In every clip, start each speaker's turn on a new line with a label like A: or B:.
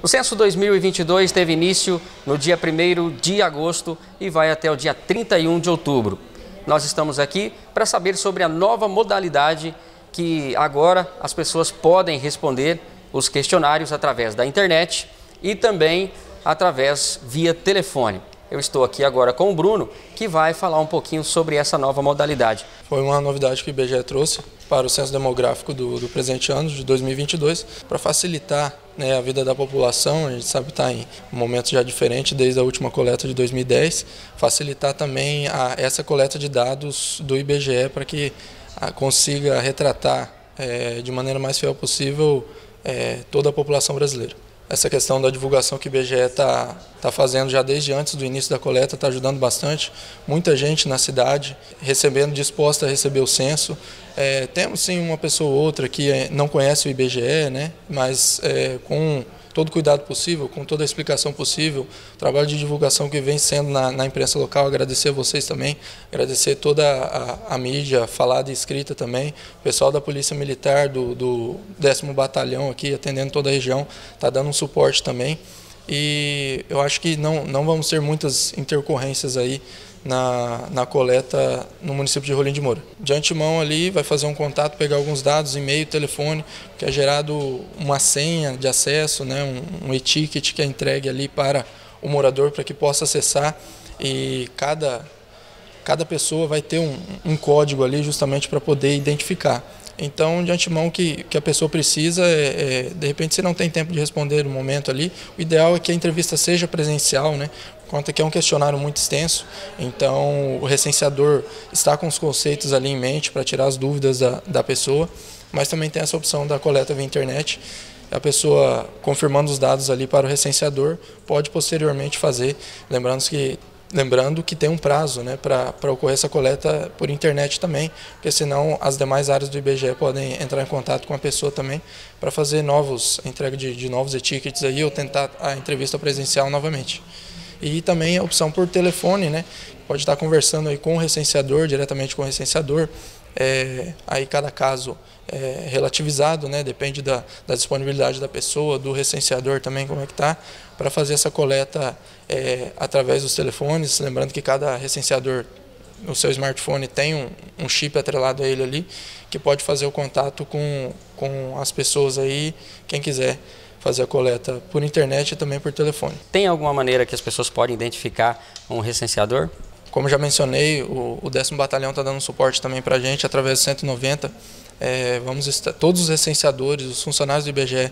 A: O Censo 2022 teve início no dia 1º de agosto e vai até o dia 31 de outubro. Nós estamos aqui para saber sobre a nova modalidade que agora as pessoas podem responder os questionários através da internet e também através via telefone. Eu estou aqui agora com o Bruno, que vai falar um pouquinho sobre essa nova modalidade.
B: Foi uma novidade que o IBGE trouxe para o censo demográfico do presente ano, de 2022, para facilitar a vida da população. A gente sabe que está em um momento já diferente desde a última coleta de 2010, facilitar também essa coleta de dados do IBGE para que consiga retratar de maneira mais fiel possível toda a população brasileira. Essa questão da divulgação que o IBGE está fazendo já desde antes do início da coleta está ajudando bastante. Muita gente na cidade disposta a receber o censo. Temos sim uma pessoa ou outra que não conhece o IBGE, mas com todo o cuidado possível, com toda a explicação possível, o trabalho de divulgação que vem sendo na imprensa local, agradecer a vocês também, agradecer toda a mídia falada e escrita também, o pessoal da Polícia Militar, do 10º Batalhão aqui, atendendo toda a região, está dando um suporte também. E eu acho que não vamos ter muitas intercorrências aí na coleta no município de Rolim de Moura. De antemão ali vai fazer um contato, pegar alguns dados, e-mail, telefone, que é gerado uma senha de acesso, um e-ticket que é entregue ali para o morador para que possa acessar, e cada pessoa vai ter um código ali justamente para poder identificar. Então, de antemão, que a pessoa precisa, de repente, se não tem tempo de responder no momento ali, o ideal é que a entrevista seja presencial, por conta que é um questionário muito extenso, então o recenseador está com os conceitos ali em mente para tirar as dúvidas da pessoa, mas também tem essa opção da coleta via internet. A pessoa, confirmando os dados ali para o recenseador, pode posteriormente fazer, lembrando que tem um prazo para ocorrer essa coleta por internet também, porque senão as demais áreas do IBGE podem entrar em contato com a pessoa também para fazer a entrega de novos e-tickets aí, ou tentar a entrevista presencial novamente. E também a opção por telefone, pode estar conversando aí com o recenseador, diretamente com o recenseador. Aí cada caso é relativizado, depende da disponibilidade da pessoa, do recenseador também, como é que está, para fazer essa coleta através dos telefones. Lembrando que cada recenseador no seu smartphone tem um chip atrelado a ele ali, que pode fazer o contato com as pessoas aí, quem quiser fazer a coleta por internet e também por telefone.
A: Tem alguma maneira que as pessoas podem identificar um recenseador?
B: Como já mencionei, o 10º Batalhão está dando suporte também para a gente através do 190. Todos os recenseadores, os funcionários do IBGE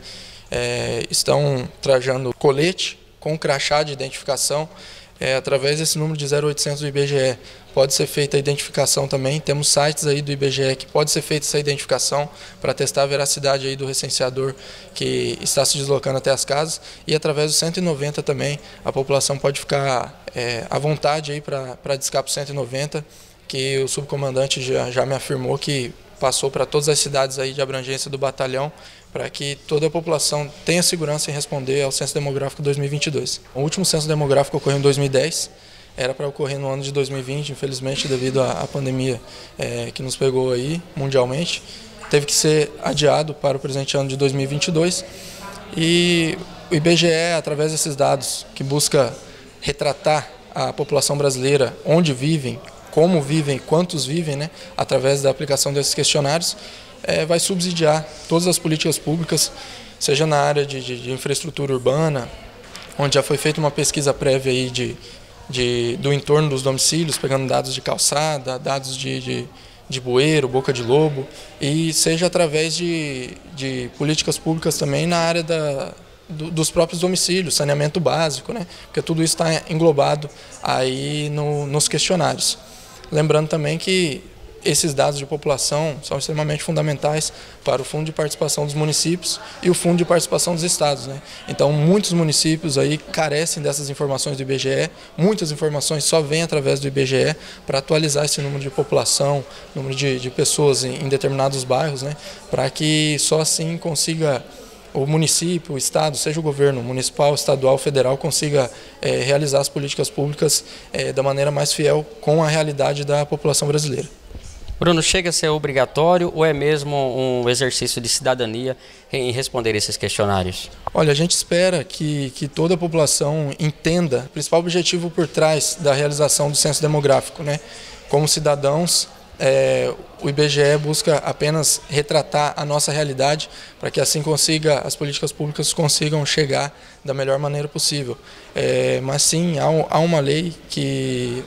B: estão trajando colete com crachá de identificação. Através desse número de 0800 do IBGE pode ser feita a identificação também. Temos sites aí do IBGE que pode ser feita essa identificação para testar a veracidade aí do recenseador que está se deslocando até as casas. E através do 190 também a população pode ficar à vontade aí para discar para o 190, que o subcomandante já me afirmou que passou para todas as cidades aí de abrangência do batalhão, para que toda a população tenha segurança em responder ao Censo Demográfico 2022. O último Censo Demográfico ocorreu em 2010, era para ocorrer no ano de 2020, infelizmente, devido à pandemia que nos pegou aí mundialmente, teve que ser adiado para o presente ano de 2022. E o IBGE, através desses dados, que busca retratar a população brasileira, onde vivem, como vivem, quantos vivem, através da aplicação desses questionários, vai subsidiar todas as políticas públicas, seja na área de infraestrutura urbana, onde já foi feita uma pesquisa prévia aí do entorno dos domicílios, pegando dados de calçada, dados de bueiro, boca de lobo, e seja através de políticas públicas também na área dos próprios domicílios, saneamento básico, porque tudo isso está englobado aí nos questionários. Lembrando também que esses dados de população são extremamente fundamentais para o Fundo de Participação dos Municípios e o Fundo de Participação dos Estados. Então, muitos municípios aí carecem dessas informações do IBGE, muitas informações só vêm através do IBGE para atualizar esse número de população, número de pessoas em determinados bairros, para que só assim consiga o município, o estado, seja o governo municipal, estadual, federal, consiga realizar as políticas públicas da maneira mais fiel com a realidade da população brasileira.
A: Bruno, chega a ser obrigatório ou é mesmo um exercício de cidadania em responder esses questionários?
B: Olha, a gente espera que toda a população entenda o principal objetivo por trás da realização do censo demográfico, né? Como cidadãos, o IBGE busca apenas retratar a nossa realidade para que assim as políticas públicas consigam chegar da melhor maneira possível. Mas sim, há uma lei que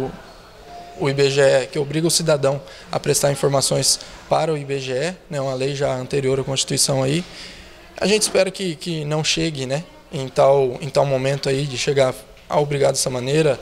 B: o IBGE, que obriga o cidadão a prestar informações para o IBGE, né, uma lei já anterior à Constituição aí. A gente espera que não chegue, né, em tal momento aí de chegar a obrigar dessa maneira.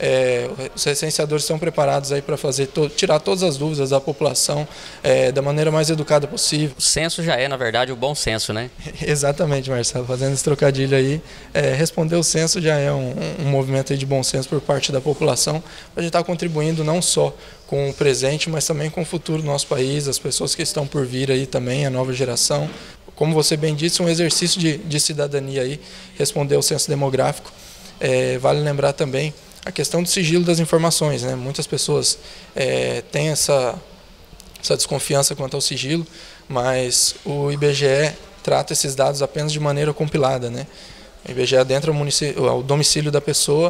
B: Os recenseadores estão preparados aí para tirar todas as dúvidas da população da maneira mais educada possível.
A: O censo já é, na verdade, o bom senso, né?
B: Exatamente, Marcelo, fazendo esse trocadilho aí, responder o censo já é um movimento aí de bom senso por parte da população. A gente está contribuindo não só com o presente, mas também com o futuro do nosso país, as pessoas que estão por vir aí também, a nova geração. Como você bem disse, um exercício de cidadania aí, responder ao censo demográfico. Vale lembrar também a questão do sigilo das informações, né? Muitas pessoas têm essa desconfiança quanto ao sigilo, mas o IBGE trata esses dados apenas de maneira compilada, né? O IBGE adentra o domicílio da pessoa,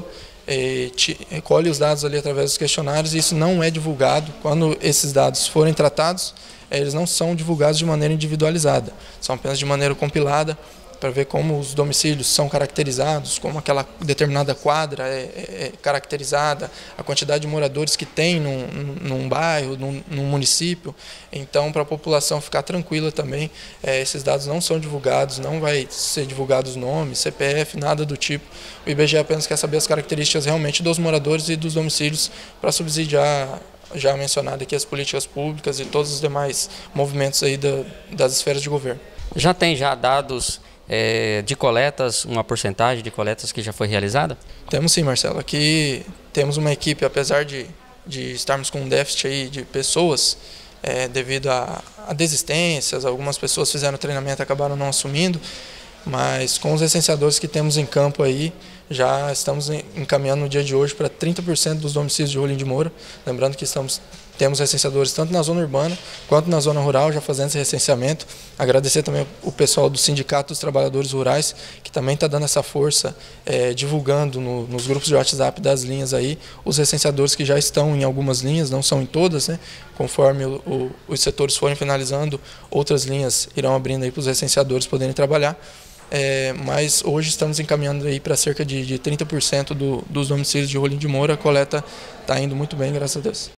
B: recolhe os dados ali através dos questionários e isso não é divulgado. Quando esses dados forem tratados, eles não são divulgados de maneira individualizada, são apenas de maneira compilada, para ver como os domicílios são caracterizados, como aquela determinada quadra é caracterizada, a quantidade de moradores que tem num bairro, num município. Então, para a população ficar tranquila também, esses dados não são divulgados, não vai ser divulgados nomes, CPF, nada do tipo. O IBGE apenas quer saber as características realmente dos moradores e dos domicílios para subsidiar já mencionado aqui as políticas públicas e todos os demais movimentos aí das esferas de governo.
A: Já tem dados de coletas, uma porcentagem de coletas que já foi realizada?
B: Temos sim, Marcelo. Aqui temos uma equipe, apesar de estarmos com um déficit aí de pessoas, devido a desistências, algumas pessoas fizeram treinamento e acabaram não assumindo, mas com os recenseadores que temos em campo aí, já estamos encaminhando no dia de hoje para 30% dos domicílios de Rolim de Moura. Lembrando que temos recenseadores tanto na zona urbana quanto na zona rural já fazendo esse recenseamento. Agradecer também o pessoal do Sindicato dos Trabalhadores Rurais, que também está dando essa força, divulgando nos grupos de WhatsApp das linhas aí, os recenseadores que já estão em algumas linhas, não são em todas, né? Conforme os setores forem finalizando, outras linhas irão abrindo aí para os recenseadores poderem trabalhar. Mas hoje estamos encaminhando aí para cerca de 30% dos domicílios de Rolim de Moura. A coleta está indo muito bem, graças a Deus.